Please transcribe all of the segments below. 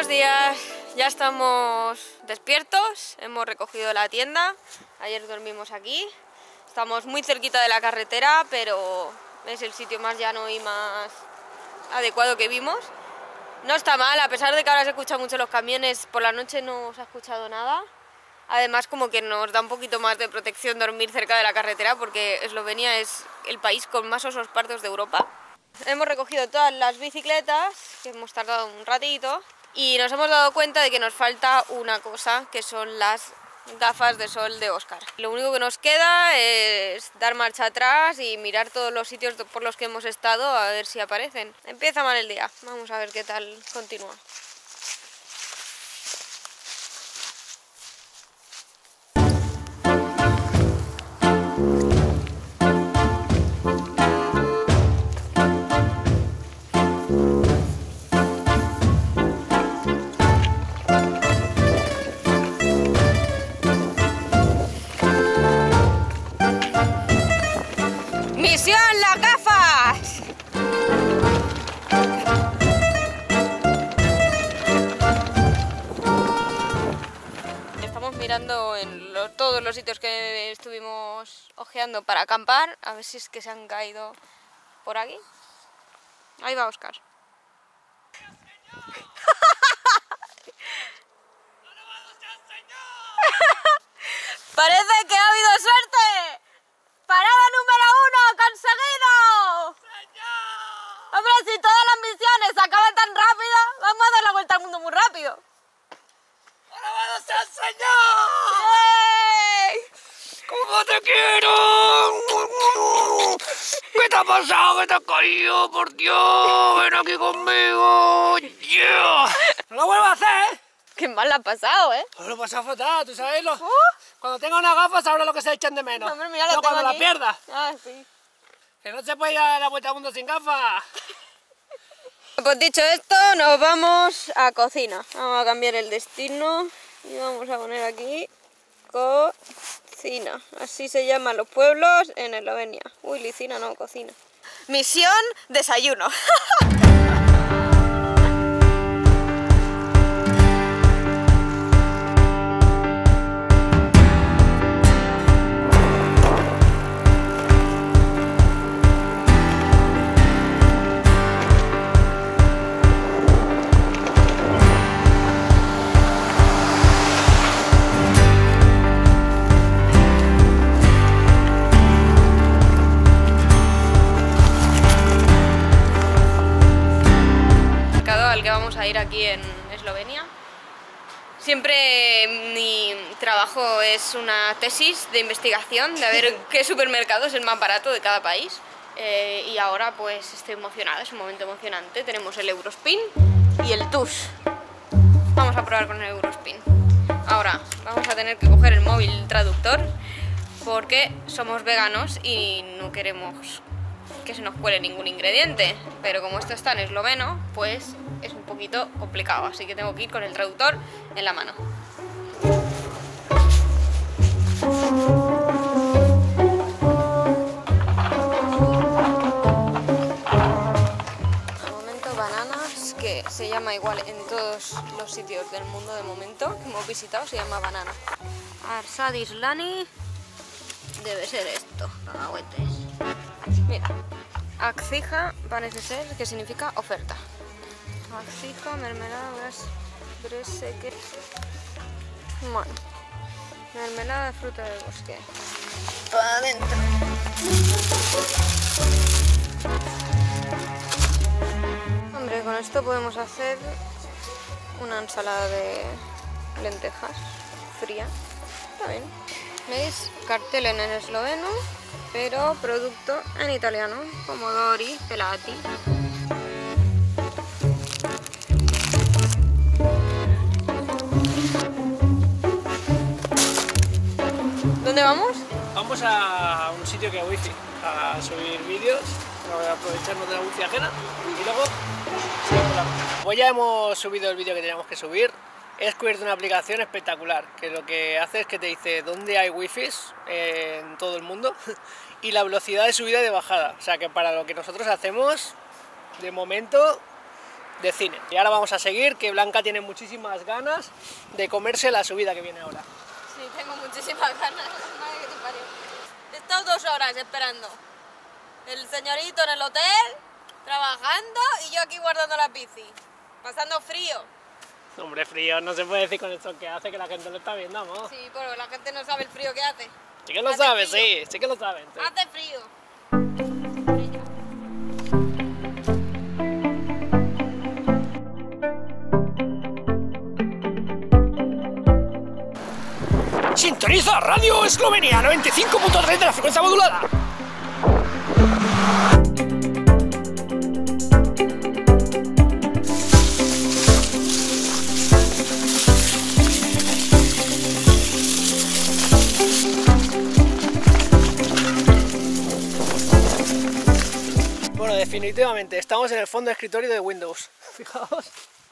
días, ya estamos despiertos, hemos recogido la tienda, ayer dormimos aquí, estamos muy cerquita de la carretera, pero es el sitio más llano y más adecuado que vimos. No está mal, a pesar de que ahora se escuchan mucho los camiones, por la noche no se ha escuchado nada. Además, como que nos da un poquito más de protección dormir cerca de la carretera, porque Eslovenia es el país con más osos pardos de Europa. Hemos recogido todas las bicicletas, que hemos tardado un ratito, y nos hemos dado cuenta de que nos falta una cosa, que son las gafas de sol de Óscar. Lo único que nos queda es dar marcha atrás y mirar todos los sitios por los que hemos estado a ver si aparecen. Empieza mal el día, vamos a ver qué tal continúa. ¡Misión las gafas! Estamos mirando en todos los sitios que estuvimos ojeando para acampar, a ver si es que se han caído por aquí. Ahí va Óscar. ¡Parece que ha habido suerte! ¡Parada número 1! ¡Conseguido! ¡Señor! Hombre, si todas las misiones se acaban tan rápido, vamos a dar la vuelta al mundo muy rápido. ¡Alabado sea el Señor! ¡Ey! ¡Cómo te quiero! ¿Qué te ha pasado? ¿Qué te has caído? ¡Por Dios! ¡Ven aquí conmigo! ¡Yeah! ¡No lo vuelvas a hacer! ¡Qué mal la ha pasado, eh! Lo he pasado fatal, ¿tú sabes? Cuando tenga una gafa sabrás lo que se echan de menos. Hombre, mira, la no tengo cuando aquí. la pierdas. Ah, sí. Que no se puede ir a la vuelta al mundo sin gafas. Pues dicho esto, nos vamos a cocina. Vamos a cambiar el destino y vamos a poner aquí cocina. Así se llaman los pueblos en Eslovenia. Uy, licina no, cocina. Misión desayuno. Al que vamos a ir aquí en Eslovenia. Siempre mi trabajo es una tesis de investigación de ver qué supermercado es el más barato de cada país, y ahora pues estoy emocionada, es un momento emocionante. Tenemos el Eurospin y el Tush. Vamos a probar con el Eurospin. Ahora vamos a tener que coger el móvil traductor porque somos veganos y no queremos que se nos cuele ningún ingrediente, pero como esto está en esloveno, pues es un poquito complicado, así que tengo que ir con el traductor en la mano. De momento bananas, que se llama igual en todos los sitios del mundo de momento que hemos visitado, se llama banana. Arsadis lani, debe ser esto, cacahuetes. Mira, akcija parece ser que significa oferta. Akcija, mermelada, brese. Bueno, mermelada de fruta del bosque. Para adentro. Hombre, con esto podemos hacer una ensalada de lentejas fría. Está bien. ¿Veis? Cartel en esloveno, pero producto en italiano. Pomodori, pelati. ¿Dónde vamos? Vamos a un sitio que hay wifi, a subir vídeos, a aprovecharnos de la wifi ajena y luego seguimos la ruta. Pues ya hemos subido el vídeo que teníamos que subir. He descubierto una aplicación espectacular que lo que hace es que te dice dónde hay wifis en todo el mundo y la velocidad de subida y de bajada. O sea que para lo que nosotros hacemos, de momento de cine. Y ahora vamos a seguir, que Blanca tiene muchísimas ganas de comerse la subida que viene ahora. Sí, tengo muchísimas ganas. Madre que te parió. He estado 2 horas esperando. El señorito en el hotel, trabajando, y yo aquí guardando la bici. Pasando frío. Hombre, frío, no se puede decir con esto que hace, que la gente lo está viendo, amor. Sí, pero la gente no sabe el frío que hace. Sí que lo Hace sabe, frío. sí que lo saben. Sí. Hace frío. Sintoniza Radio Eslovenia 95.3 de la frecuencia modulada. Bueno, definitivamente estamos en el fondo de escritorio de Windows. Fijaos.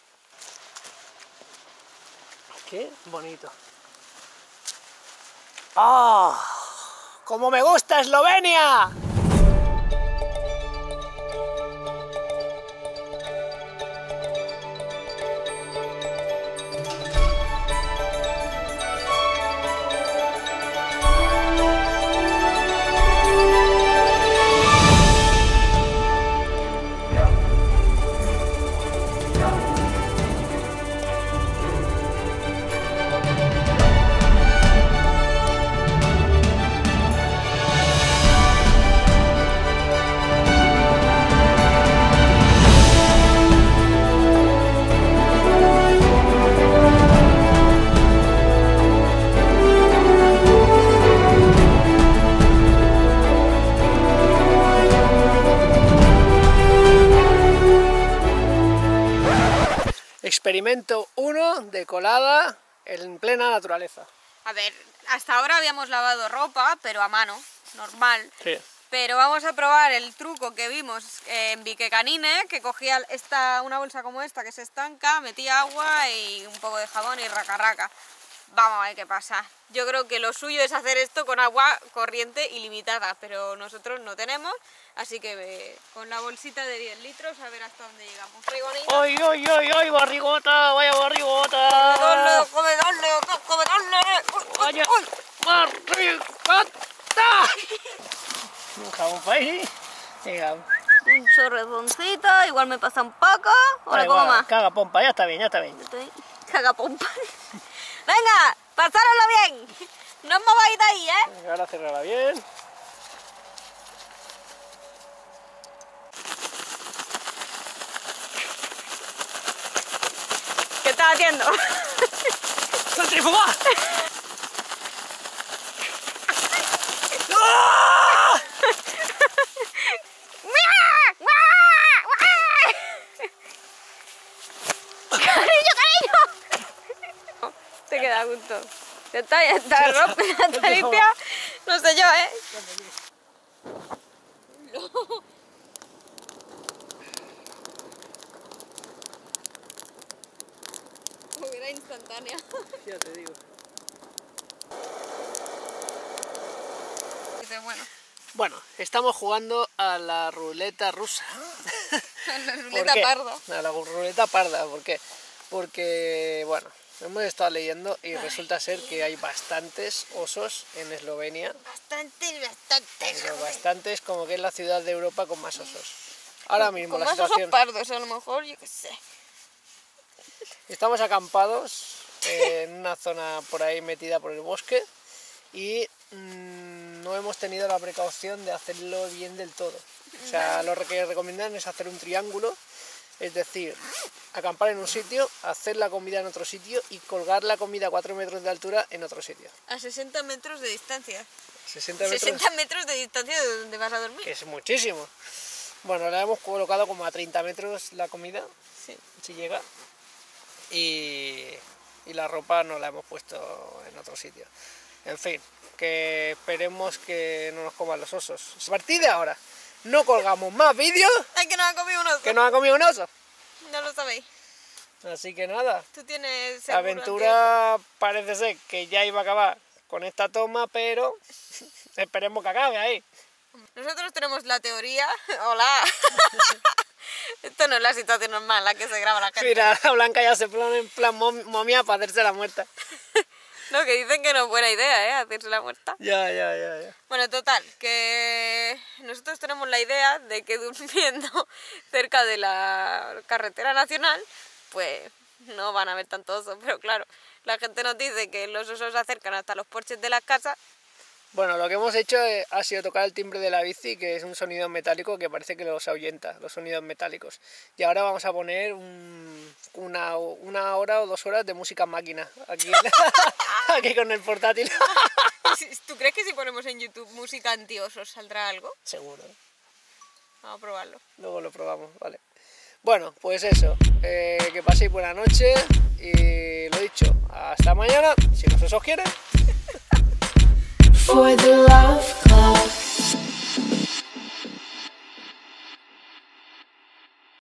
Qué bonito. ¡Ah! ¡Cómo me gusta Eslovenia! Experimento 1 de colada en plena naturaleza. A ver, hasta ahora habíamos lavado ropa, pero a mano, normal. Sí. Pero vamos a probar el truco que vimos en Viquecanine, que cogía una bolsa como esta que se estanca, metía agua y un poco de jabón y raca. Vamos a ver qué pasa. Yo creo que lo suyo es hacer esto con agua corriente ilimitada, pero nosotros no tenemos, así que con la bolsita de 10 litros a ver hasta dónde llegamos. Rigonita. ¡Ay, ay, ay, ay, barrigota! ¡Vaya barrigota! ¡Comedorle! ¡Vaya barrigota! Un jabón para ahí. Venga. Un chorrezoncito, igual me pasa un poco. Ahora como más. Caga pompa, ya está bien, ya está bien. Caga pompa. Venga, pasároslo bien. No os mováis de ahí, ¿eh? Venga, ahora cerrarla bien. ¿Qué estás haciendo? ¡Centrifugar! ¡Ah! ¡Cariño! Te queda a gusto. Ya está ropa, ya está limpia. No sé yo, ¿eh? Era instantánea. Ya te digo. Dice, bueno. Bueno, estamos jugando a la ruleta rusa. La ruleta parda. A la ruleta parda, ¿por qué? Porque, bueno, hemos estado leyendo y resulta ser que hay bastantes osos en Eslovenia. Bastantes. Pero bastantes, como que es la ciudad de Europa con más osos. Ahora mismo Con la más situación... osos pardos, a lo mejor, yo qué sé. Estamos acampados en una zona por ahí metida por el bosque y no hemos tenido la precaución de hacerlo bien del todo. O sea, lo que recomiendan es hacer un triángulo, es decir, acampar en un sitio, hacer la comida en otro sitio y colgar la comida a 4 metros de altura en otro sitio. A 60 metros de distancia. 60 metros, 60 metros de distancia de donde vas a dormir. que es muchísimo. Bueno, la hemos colocado como a 30 metros la comida, Sí. si llega, y la ropa no la hemos puesto en otro sitio. En fin, que esperemos que no nos coman los osos. A partir de ahora, no colgamos más vídeos Ay, que nos ha comido un oso. que nos ha comido un oso. No lo sabéis. Así que nada, Tú tienes... la aventura parece ser que ya iba a acabar con esta toma, pero esperemos que acabe ahí. Nosotros tenemos la teoría... Hola. Esto no es la situación normal en la que se graba la gente. Mira, la Blanca ya se pone en plan momia para hacerse la muerta. No, que dicen que no es buena idea, hacerse la muerta. Ya. Bueno, total, que nosotros tenemos la idea de que durmiendo cerca de la carretera nacional, pues no van a haber tantos osos, pero claro, la gente nos dice que los osos se acercan hasta los porches de las casas. Bueno, lo que hemos hecho ha sido tocar el timbre de la bici, que es un sonido metálico que parece que los ahuyenta, los sonidos metálicos. Y ahora vamos a poner una hora o 2 horas de música máquina, aquí, aquí con el portátil. ¿Tú crees que si ponemos en YouTube música anti-osos saldrá algo? Seguro. Vamos a probarlo. Luego lo probamos, vale. Bueno, pues eso, que paséis buena noche y lo dicho, hasta mañana, si los osos quieren. For the love